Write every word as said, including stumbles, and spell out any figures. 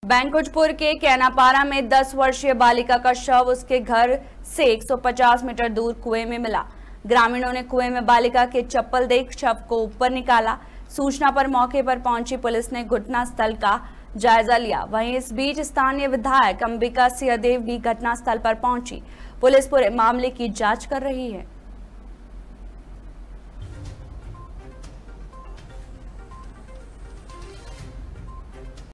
बैंकुठपुर के कैनापारा में दस वर्षीय बालिका का शव उसके घर से एक सौ पचास मीटर दूर कुएं में मिला। ग्रामीणों ने कुएं में बालिका के चप्पल देख शव को ऊपर निकाला। सूचना पर मौके पर पहुंची पुलिस ने घटनास्थल का जायजा लिया। वहीं इस बीच स्थानीय विधायक अंबिका सिंहदेव भी घटनास्थल पर पहुंची। पुलिस पूरे मामले की जांच कर रही है।